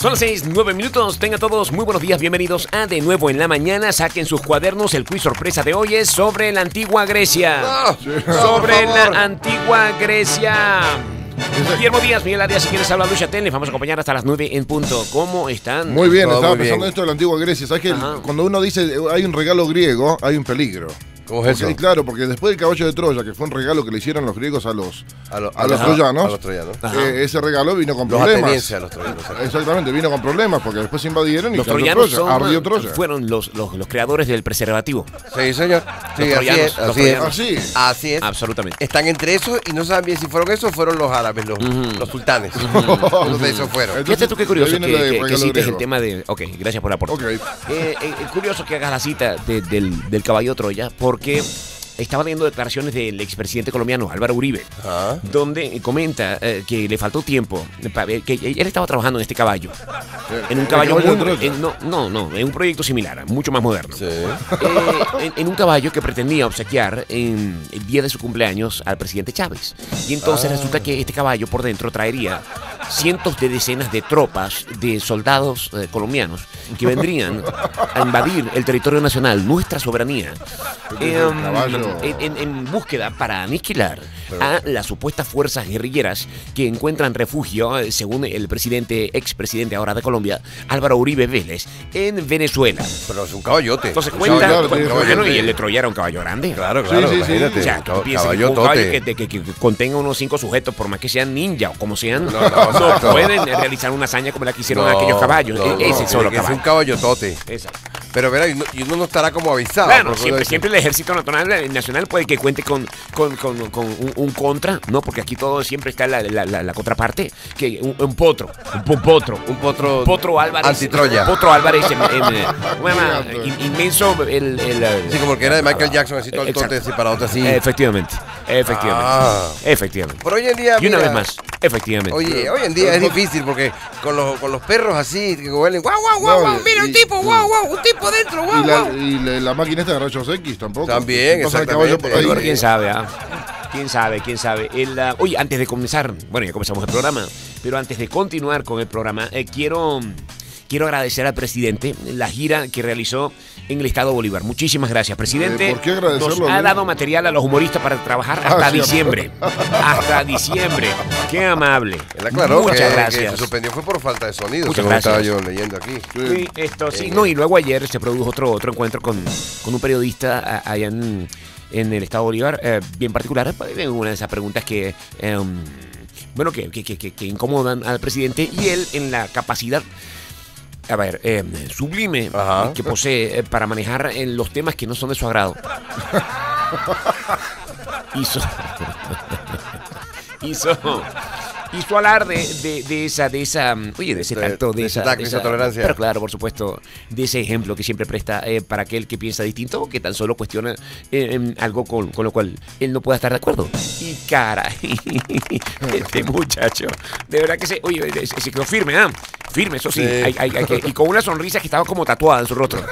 Son las 6:09. Tengan todos muy buenos días, bienvenidos a De Nuevo en la Mañana. Saquen sus cuadernos, el quiz sorpresa de hoy es sobre la antigua Grecia. Sobre la antigua Grecia. Guillermo Díaz, Miguel Arias, si quieres hablar de Chatel, les vamos a acompañar hasta las 9 en punto. ¿Cómo están? Muy bien, Todo estaba muy pensando bien. en esto de la antigua Grecia. ¿Sabes que cuando uno dice hay un regalo griego, hay un peligro? ¿Cómo es eso? Sí, claro, porque después del caballo de Troya, que fue un regalo que le hicieron los griegos a los Ajá, troyanos, a los troyanos. ese regalo vino con Los problemas. atenienses a los troyanos. Exactamente, vino con problemas porque después se invadieron y Los cayó troyanos Troya, ardió Troya. fueron los creadores del preservativo. Sí, señor. Sí, Los así troyanos, es. los Así es. troyanos. Así. Así es. Absolutamente. Están entre esos y no saben bien si fueron esos o fueron los árabes, los sultanes. Los de esos fueron. Entonces, Fíjate tú qué curioso ahí viene lo de que regalo cites el griego. tema de... Ok, gracias por el aporte. Ok. Curioso que hagas la cita del caballo de Troya porque... Estaba leyendo declaraciones del expresidente colombiano Álvaro Uribe, Ajá. donde comenta que le faltó tiempo, que él estaba trabajando en este caballo, en un caballo caballo muy, de Troya. en un proyecto similar, mucho más moderno. Sí. En un caballo que pretendía obsequiar en el día de su cumpleaños al presidente Chávez. Y entonces resulta que este caballo por dentro traería cientos de decenas de tropas, de soldados colombianos que vendrían a invadir el territorio nacional, nuestra soberanía, en búsqueda para aniquilar a las supuestas fuerzas guerrilleras que encuentran refugio, según el expresidente ahora de Colombia, Álvaro Uribe Vélez, en Venezuela. Pero es un caballote. Entonces Un cuenta, caballote, bueno, y el de Troya era un caballo grande. Claro, Sí, claro, sí, sí. imagínate. O sea, tú piensas que un caballo Caballotote. que contenga unos 5 sujetos, por más que sean ninja o como sean, no exacto. pueden realizar una hazaña como la que hicieron aquellos caballos. Ese solo Es un caballo. caballotote. Exacto. Pero verá, y uno no estará como avisado. Claro, porque uno dice, siempre el Ejército Nacional puede que cuente con un contra, ¿no? Porque aquí todo siempre está la contraparte, que un potro Álvarez. Anti-Troya. Potro Álvarez, inmenso, Sí, como el que era de Michael Jackson, así todo el Exacto. tote así para otro así. Efectivamente. Ah. Efectivamente. Pero hoy en día. Y una mira, vez más, efectivamente. Oye, hoy en día es difícil porque con los perros así que huelen, guau, guau, No, guau, guau, mira y- un tipo, guau, guau, un tipo dentro, guau, Y la, guau. y la máquina esta de rayos X tampoco. También, Pasa el exactamente. caballo por ahí. Bueno, quién sabe, ¿ah? ¿Quién sabe? Oye, antes de comenzar, bueno, ya comenzamos el programa, pero antes de continuar con el programa, quiero agradecer al presidente la gira que realizó en el estado Bolívar. Muchísimas gracias, presidente. ¿Por qué agradecerlo? Nos ha dado material a los humoristas para trabajar hasta sí, diciembre. Hasta diciembre. Qué amable. Él aclaró Muchas que gracias. se suspendió fue por falta de sonido, Muchas según gracias. estaba yo leyendo aquí. Sí, sí, no, y luego ayer se produjo otro encuentro con un periodista allá en el estado Bolívar, bien particular, una de esas preguntas que, que incomodan al presidente, y él en la capacidad, sublime Ajá. que posee para manejar los temas que no son de su agrado. Hizo alarde de ese tacto, de esa tolerancia. Pero claro, por supuesto, de ese ejemplo que siempre presta para aquel que piensa distinto o que tan solo cuestiona algo con lo cual él no pueda estar de acuerdo. Y caray, este muchacho, de verdad que se quedó firme, firme, eso sí, Sí. y con una sonrisa que estaba como tatuada en su rostro.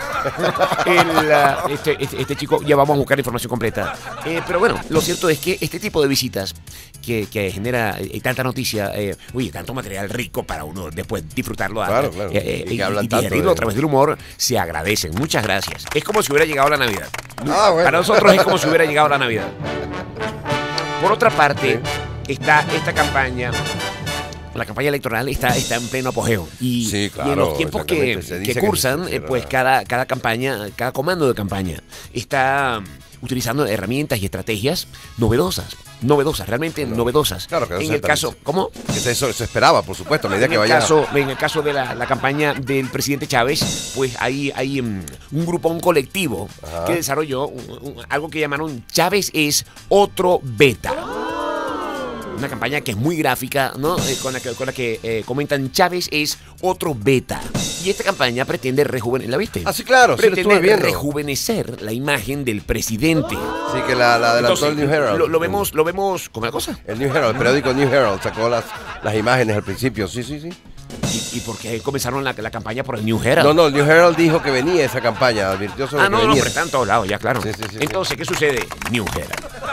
Este chico, ya vamos a buscar información completa. Pero bueno, lo cierto es que este tipo de visitas que genera tanta noticia, tanto material rico para uno después disfrutarlo Claro, claro. y que hablan tanto digerirlo de- a través del humor, se agradecen. Muchas gracias. Es como si hubiera llegado la Navidad. Ah, bueno. Para nosotros es como si hubiera llegado la Navidad. Por otra parte, está esta campaña. La campaña electoral está en pleno apogeo. Y, Sí, claro, y en los tiempos que exactamente. Se dice que cursan, se- pues cada campaña, cada comando de campaña está utilizando herramientas y estrategias novedosas, realmente novedosas. Claro que no en se el caso, ¿cómo? Eso se esperaba, por supuesto, a medida que vaya. En el caso de la campaña del presidente Chávez, pues hay un grupo, un colectivo Ajá. que desarrolló algo que llamaron Chávez es otro beta. Una campaña que es muy gráfica, ¿no? Con la que comentan Chávez es otro beta. Y esta campaña pretende rejuvenecer, ¿la viste? Ah, sí, claro, sí lo Pretende estuve viendo. rejuvenecer la imagen del presidente. Sí, que la adelantó el New Herald. Lo vemos como una cosa. El New Herald, el periódico New Herald sacó las imágenes al principio, sí. ¿Y por qué comenzaron la campaña por el New Herald? No, el New Herald dijo que venía esa campaña, advirtió sobre que No, venía. pero está en todos lados, ya claro. Sí. Entonces, ¿qué sucede? New Herald.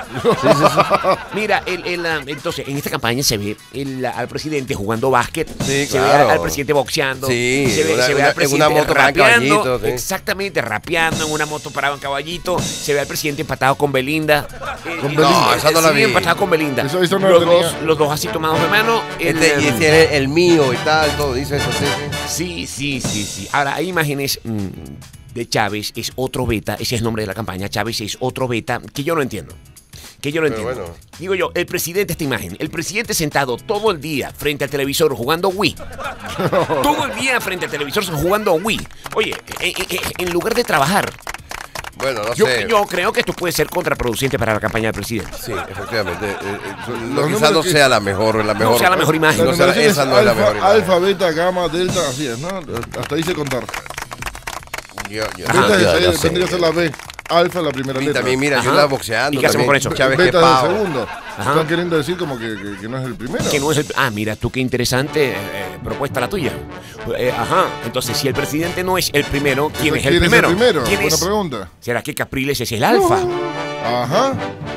Mira, entonces, en esta campaña se ve al presidente jugando básquet, Sí, se claro. ve al presidente boxeando, Sí, se ve al en una presidente moto para rapeando, caballito, sí. exactamente, rapeando en una moto parado en caballito, se ve al presidente empatado con Belinda. Con Belinda. No, esa no la vi. empatado con Belinda. Eso no los, lo tenía. los dos así tomados de mano. Y este es el mío y tal, todo, dice eso, Sí. Ahora, hay imágenes de Chávez, es otro beta, ese es el nombre de la campaña, Chávez es otro beta que yo no entiendo. Bueno. Digo yo, el presidente, esta imagen, el presidente sentado todo el día frente al televisor jugando Wii. Todo el día frente al televisor jugando Wii. Oye, en lugar de trabajar. Bueno, no sé. Yo creo que esto puede ser contraproducente para la campaña del presidente. Sí, efectivamente. Los Quizás no números sea la mejor. No sea la mejor imagen. No sea, esa no es la mejor imagen. Alfa, beta, gamma, delta, así es, ¿no? Hasta ahí sé contar. Ajá, Delta tendría que ser la B. Alfa la primera Y letra. también, mira, yo Ajá. la boxeando. ¿Y qué hacemos también. con eso? Chávez, qué Beta es el pavo. segundo. Ajá. Están queriendo decir como que no es el primero. Que no es mira tú qué interesante propuesta la tuya. Entonces si el presidente no es el primero, ¿quién es el primero? ¿Quién Buena es? pregunta. ¿Será que Capriles es el alfa? Ajá.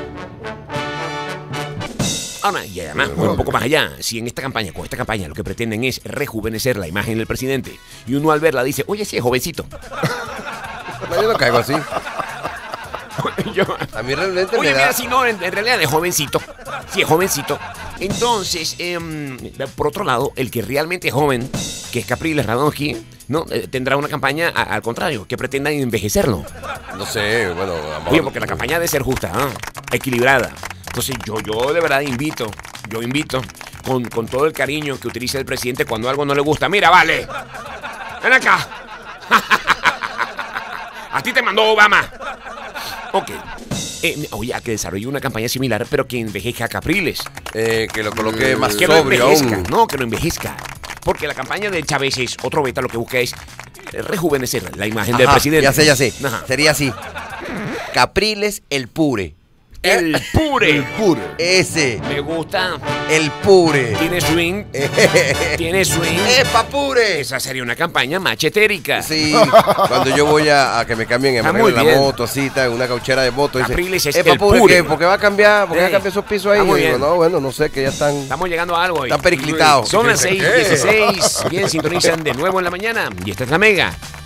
Ahora, y además, un poco más allá, si con esta campaña lo que pretenden es rejuvenecer la imagen del presidente, y uno al verla dice, oye, sí es jovencito. No, yo no caigo así. Yo, A mí realmente oye, me da... mira, si no, en realidad es jovencito. Sí, es jovencito. Entonces, por otro lado, el que realmente es joven, que es Capriles Radonsky, ¿no? Tendrá una campaña al contrario, que pretenda envejecerlo. No sé, bueno... Oye, porque la campaña debe ser justa, equilibrada. Entonces, yo de verdad invito con todo el cariño que utiliza el presidente cuando algo no le gusta. Mira, vale, ven acá. A ti te mandó Obama. Ok. Oye, a que desarrolle una campaña similar, pero que envejezca a Capriles. que lo coloque más Que no sobrio envejezca, aún. no, que no envejezca. Porque la campaña de Chávez es otro beta, lo que busca es rejuvenecer la imagen del Ajá, presidente. ya sé. Ajá. Sería así. Capriles el pure. El pure. El pure. Ese. Me gusta. El pure. Tiene swing. Tiene swing. ¡Epa, pure! Esa sería una campaña machetérica. Sí, cuando yo voy a que me cambien Está en muy la bien. moto, así, en una cauchera de moto. Dice, Capriles es "Epa, el pure, pure". ¿qué? ¿Por qué va a cambiar? ¿Por qué va a cambiar esos pisos ahí? Está muy Yo digo, bien. no, bueno, no sé, que ya están Estamos llegando a algo hoy. periclitados. Son las 6:16. Bien, sintonizan de nuevo en la mañana. Y esta es la Mega.